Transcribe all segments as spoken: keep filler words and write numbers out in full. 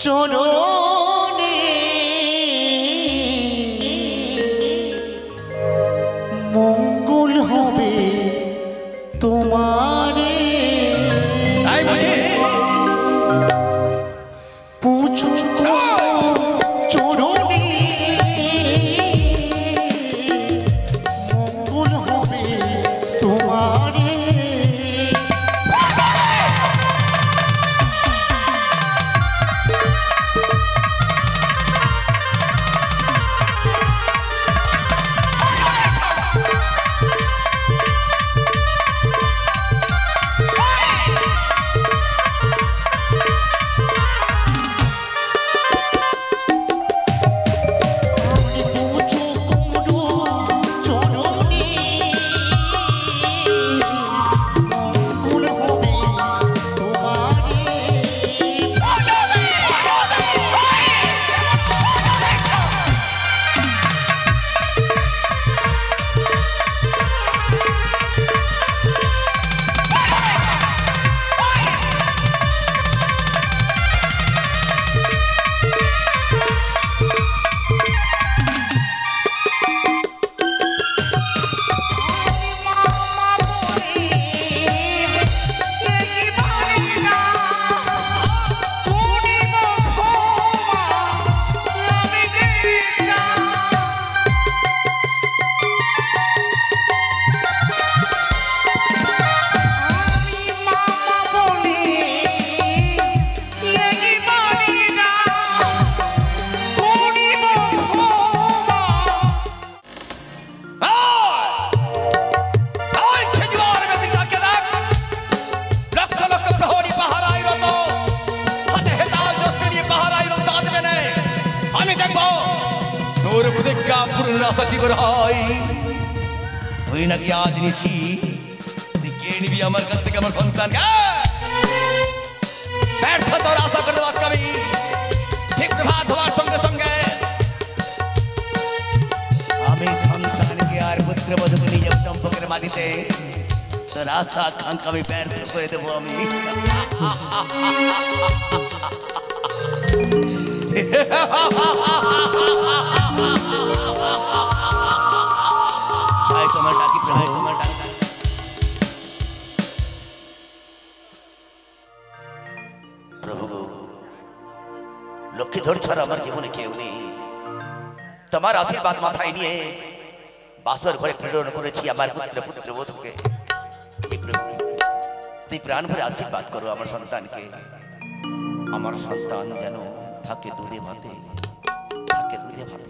চরণে মঙ্গল হবে তোমারে পুজো চরণে মঙ্গল হবে তোমারে তুই নাকি আজ নিশি তুই কে নিবি আমার কাছ থেকে আমার সন্তানকে ব্যর্থ তোর আশা করে আমি ঠিক প্রভাত হওয়ার সঙ্গে সঙ্গে আমি সন্তানকে আর পুত্রবধূকে নিয়ে যাবো চম্পকের বাড়িতে তোর আশা আকাঙ্ক্ষা আমি ব্যর্থ করে দেবো আমি প্রভু লক্ষ্মীধর ছাড়া আমার জীবনে কেউ নেই তোমার আশীর্বাদ মাথায় নিয়ে বাসর ঘরে প্রেরণ করেছি আমার পুত্র পুত্রবধূকে তুই প্রাণ ভরে আশীর্বাদ করো আমার সন্তানকে আমার সন্তান যেন থাকে দুধে ভাতে থাকে দুধে ভাতে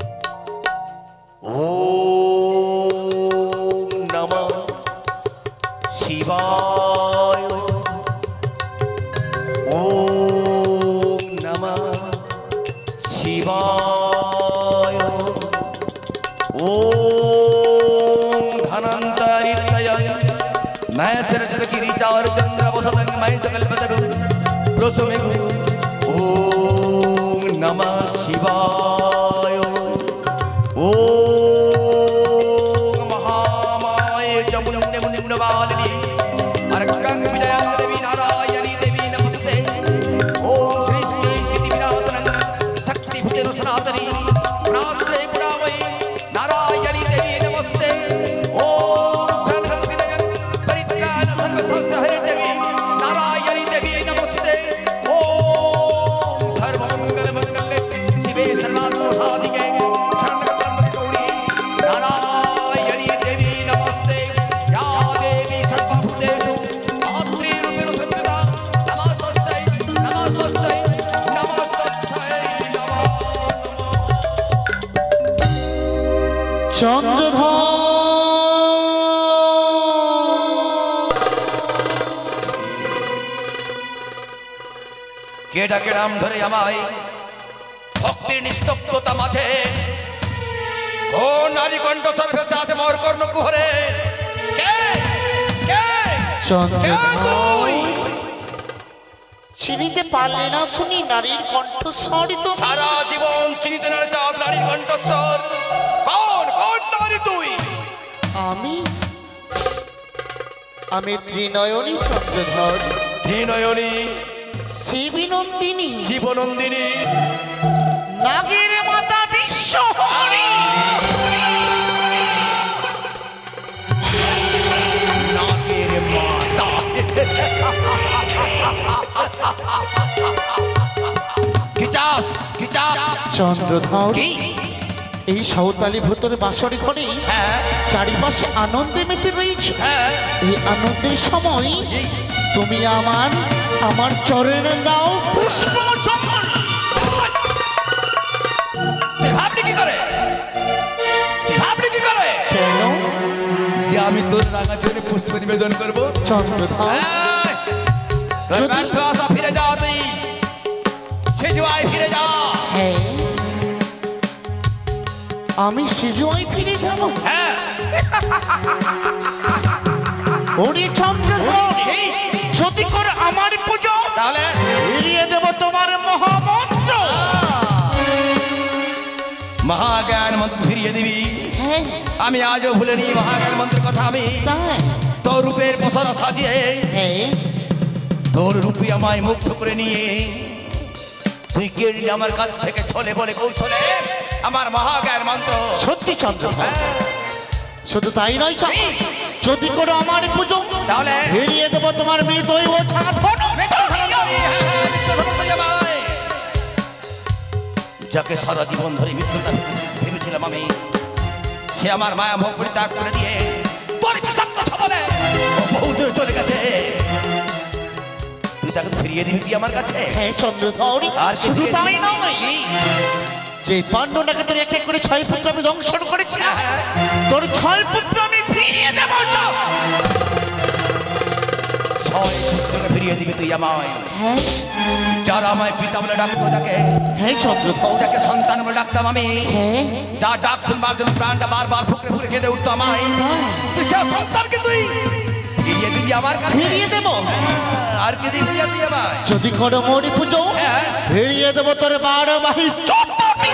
ওম নমঃ শিবায় ওম নমঃ শিবায় ওম ধনন্তরিতয় मैं सरस्वत गिरिचार चंद्र वसतंग मैं सकल बदरु प्रसमे ओम नमः शिवाय ओम महामाय जमुने मुनि मुनवालिनी अरकं विजयं देवी नारायणी देवी नमस्ते ओम श्री श्री स्थिति विनाशनं शक्ति भूतेन सनातनी प्राश्रय गुणामयी नारायणी देवी नमस्ते ओम सरस्वती विजयं परित्राण सर्वसंग हरि देवी नारायणी देवी नमस्ते ओम सर्वमंगल मंगले शिवे सर्वात्म साधिके शरणं गौरी नारायणी देवी नमस्ते या देवी सर्वभूतेषु मातृ रूपेण संस्कृता नमस्ते नमस्ते नमस्ते नमः चंद्रधर के डाके नाम धरे আমায় ভক্তির নিস্তব্ধতা মাঝে ও নারী কণ্ঠ সর্বসে আছে মোর কর্ণ কুহরে কে কে চন্দ্রধর চিনিতে পারলে না শুনি নারীর কণ্ঠস্বর তো সারা জীবন চিনিতে না চাও নারীর কণ্ঠস্বর কোন কোন নারী তুই আমি আমি ত্রিনয়নী চন্দ্রধর ত্রিনয়নী শিবনন্দিনী শিবনন্দিনী নাগের মাতা বিশ্বহরি নাগের মাতা কি চাস কি চাস চন্দ্রধর কি এই সাঁওতালি ভূতরে বাসরে ঘরে হ্যাঁ চারিপাশে আনন্দে মেতে রয়েছে হ্যাঁ এই আনন্দের সময় তুমি আমার আমার চরণে দাও পুষ্প চন্দন। তুই ভাবলি কি করে তুই ভাবলি কি করে কেন যে আমি তোর রাঙা চলে পুষ্প নিবেদন করবো চন্দ্রধর যদি- ব্যর্থ আশা ফিরে যা তুই সেজুয়ায় ফিরে যা হ্যাঁ আমি সিজুয়াই ফিরে যাব হ্যাঁ ওরে চন্দ্রধর এই, যদি করে আমার পুজো তাহলে ফিরিয়ে দেব তোমার মহামন্ত্র। মহাজ্ঞান মন্ত্র ফিরিয়ে দিবি হ্যাঁ আমি আজও ভুলিনি মহাজ্ঞান মন্ত্রের কথা আমি তাই তোর রূপের পসরা সাজিয়ে হ্যাঁ তোর রূপে আমায় মুগ্ধ করে নিয়ে তুই কেড়ে আমার কাছ থেকে ছলে বলে কৌশলে আমার মহাজ্ঞান মন্ত্র সত্যি চন্দ্রধর শুধু তাই নয় চন্দ্র যদি করে আমার পুজো তাহলে ফিরিয়ে দেব তোমার মৃত ও ছাধন। যাকে সারা জীবন ধরে মৃত্যুটা ভেবেছিলাম আমি সে আমার মায়া মোহ পরিত্যাগ করে দিয়ে তোর বিষাক্ত ছবলে ও বহু দূর চলে গেছে তুই তাকে ফিরিয়ে দিবি কি আমার কাছে হ্যাঁ চন্দ্রধর আর শুধু ফিরিয়ে তাই দিবি? নয় যে পাণ্ডবটাকে তোর এক এক করে ছয় পুত্র আমি দংশন করেছিলাম তোর ছয় পুত্র আমি ফিরিয়ে দেব চল। ছয় পুত্রকে ফিরিয়ে দিবি তুই আমায় হ্যাঁ যারা আমায় পিতা বলে ডাকতো যাকে হ্যাঁ চন্দ্রধর যাকে সন্তান বলে ডাকতাম আমি হ্যাঁ যা ডাক শুনবার জন্য প্রাণটা বারবার ফুকরে ফুকরে কেঁদে উঠতো আমায় তুই সে সন্তানকে তুই ফিরিয়ে দিবি আমার কাছে ফিরিয়ে দেব আর কি দিবি তুই আমায় যদি করে মরি পুজো হ্যাঁ ফিরিয়ে দেব তোর বারো বাহি চোদ্দটি।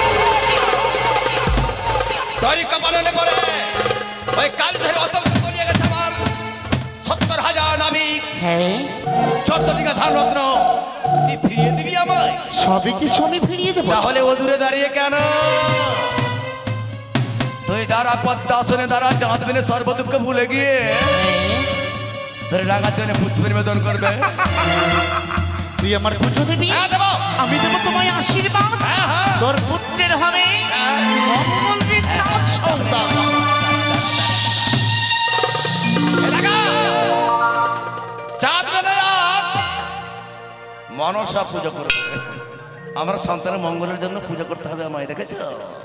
তরি কপালে পরে ওই কাল ধরে অত গলিয়ে গেছে আমার সত্তর হাজার নাবিক হ্যাঁ চোদ্দ টিকা ধান রত্ন তুই ফিরিয়ে দিবি আমায় সবই কিছু আমি ফিরিয়ে দেবো তাহলে ও দূরে দাঁড়িয়ে কেন তুই দ্বারা পদ্মাসনে দ্বারা চাঁদ বিনে সর্বদুঃখ ভুলে গিয়ে তোর রাঙা চলে পুষ্প নিবেদন করবে তুই আমার পুজো দিবি হ্যাঁ দেবো আমি দেবো তোমায় আশীর্বাদ হ্যাঁ হ্যাঁ তোর পুত্রের হবে মঙ্গলের চাঁদ সন্তান। এলাকা চাঁদ বেনে আজ মনসা পুজো করবে আমার সন্তানের মঙ্গলের জন্য পুজো করতে হবে আমায় দেখেছ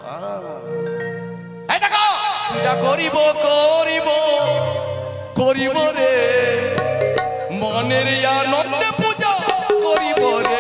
এই দেখো পূজা করিব করিব করিব রে মনের আনন্দে পূজা করিব রে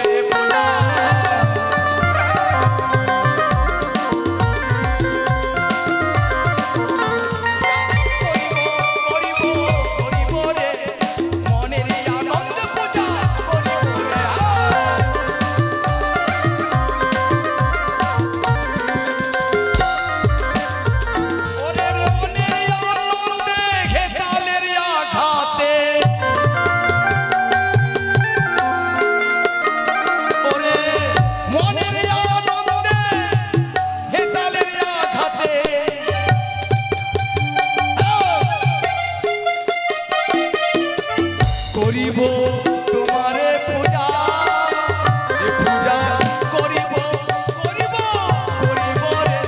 করিব তোমারে পূজা এ পূজা করিব করিব করিব রে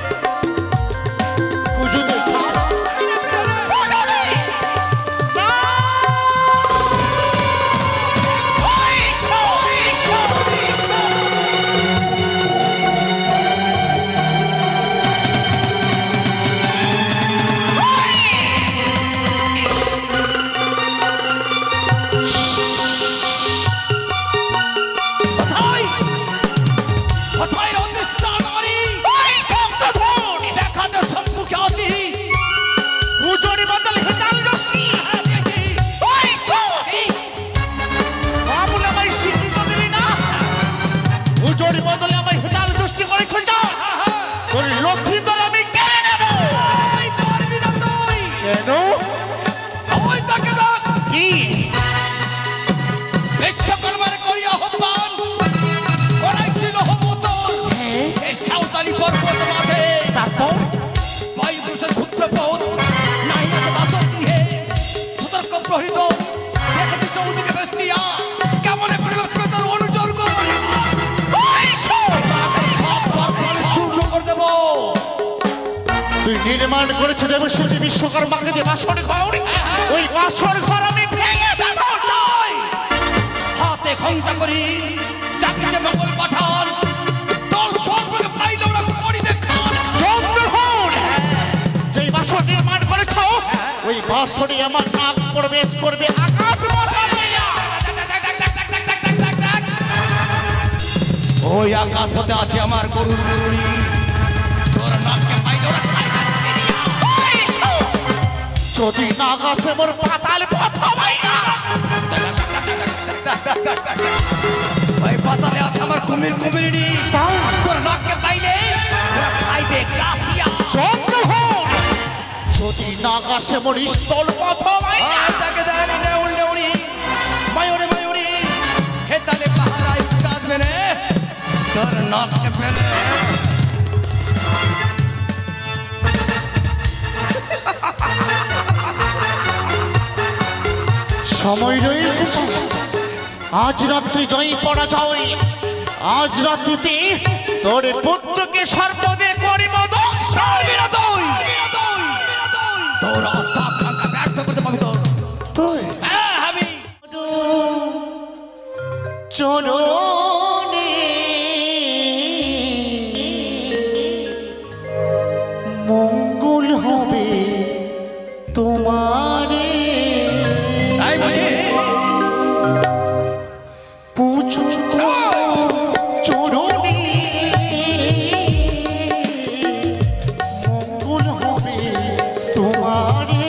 পুজো দে ভিক্ষা করবার করিয়া হত্যা তারপর বায়ুপুরুষের পুত্র পদ নাই না বাসক গৃহে সতর্ক প্রহিত দেখেছি চৌদিকে বেষ্টিয়া কেমন প্রেমে তার অনুচর করি চূর্ণ করে দেব। তুই নির্মাণ করেছে দেবশ্রী বিশ্বকর্মাকে দিয়ে বাসর ঘর, ওই বাসর ঘর আমি ভেঙে দেব। হাতে ঘন্টা করি চাকরিতে মঙ্গল পাঠান তোর সর্বকে পাইল না করিতে খান। চন্দ্রহর যেই বাসর নির্মাণ করেছ ওই বাসরে আমার নাক প্রবেশ করবে আকাশ ওই আকাশ হতে আছে আমার গরুর গরুরি তোর নাককে পাইল না যদি নাক আসে মোর পাতাল পথ ভাইয়া। ওই পাতালে আছে আমার কুমির কুমিরিনি তোর নাককে পাইলে ওরা খাইবে কাঠিয়া। চন্দ্রহর যদি নাক আসে মোর স্থল পথ ভাইয়া। তাকে দেন নেউল নেউড়ি মায়ুরে মায়ুরি হেতালে পাহারায় কাঁদবে রে তোর নাককে পেলে। সময় রয়েছে আজ রাত্রি জয় পড়া যায়, আজ রাত্রিতে তোর পুত্রকে সর্বদে করিব ধ্বংস। তোর আত্মা আকাঙ্ক্ষা ব্যর্থ করতে পারবি তোর তুই হ্যাঁ আমি চরণে মঙ্গল হবে তোমারে তাই বলি পুজো চরণে মঙ্গল হবে তোমারে।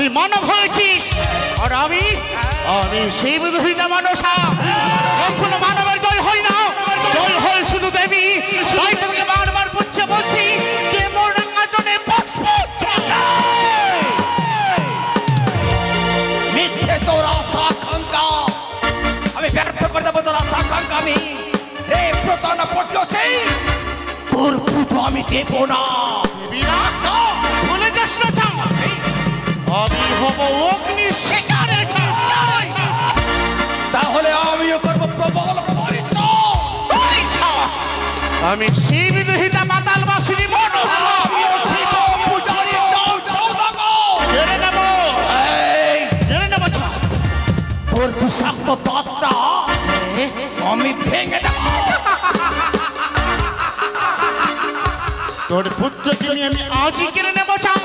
তুই মানব হয়েছিস আর আমি আমি শিব দুহিতা মানসা। কখনো মানবের জয় হয় না, জয় হয় শুধু দেবী। তাই তোকে বারবার বুঝছে বলছি যে মোর রাঙ্গাজনে পুষ্প মিথ্যে তোর আশা আকাঙ্ক্ষা আমি ব্যর্থ করে দেবো। তোর আশা আকাঙ্ক্ষা আমি রে প্রতারণা করতে তোর পুজো আমি দেব না। দেবী না বলে যাস না, আমি হব অগ্নি শিকারের ছাই। তাহলে আমিও করবো প্রবল পরিচয়। আমি শিব দুহিতা মাতাল বাসিনী মনসা। আমিও শিব পূজারি দাও সৌদাগর। জেনে নেব এই জেনে নেব তোর বিষাক্ত দাঁতটা আমি ভেঙে দেব। তোর পুত্রকে নিয়ে আমি আজই কেড়ে নেব চাই।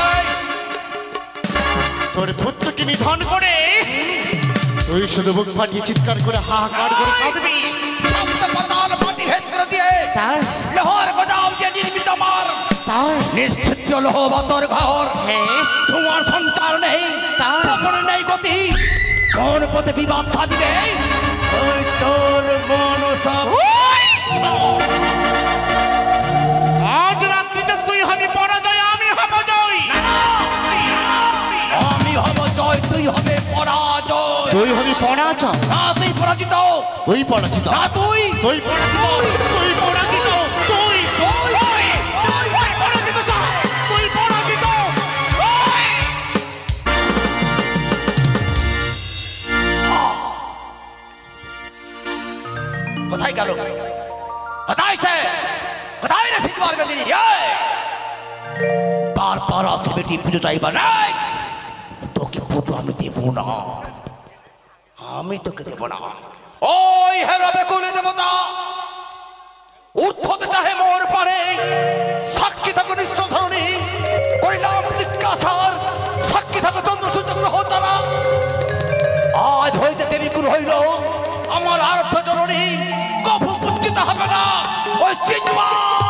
তোর পুত্রকে নিধন করে তুই শুধু বুক ফাটিয়ে চিৎকার করে হাহাকার করে কাঁদবি। সপ্ত পাতাল মাটি ভেদ করে দিয়ে তাই লোহার গজাও দিয়ে নির্মিত আমার তাই নিশ্চিত লোহ বাতর ঘর। হ্যাঁ তোমার সন্তান নেই, তাই কখনো নেই গতি। কোন পথে বিবাদ সাধিবে ওই তোর মনসা। আজ রাত্রিতে তুই হবি পরাজয়, আমি হব জয়। আমি হব জয়, তুই হবে পরাজয়। তুই হবি পরাজয়, না তুই পরাজিত, তুই পরাজিত, না তুই তুই পরাজিত, তুই পরাজিত, তুই তুই পরাজিত, তুই পরাজিত। কোথায় গেল? কোথায় সে? কোথায় রে সিদ্ধবার গদিনী? বারবার আসে বেটি পুজো চাইবা নাই, তোকে পুজো আমি দেব না, আমি তোকে দেব না। ওই হেরাবে কোলে দেবতা উর্ধ্বতে চাহে মোর পারে, সাক্ষী থাকো নিশ্চয় ধরণী, করিলাম জিজ্ঞাসার, সাক্ষী থাকো চন্দ্র সূর্য গ্রহ তারা। আজ হইতে দেবী কুল হইল আমার আরাধ্য জননী, কভু পুঞ্জিত হবে না ওই সিদ্ধবার।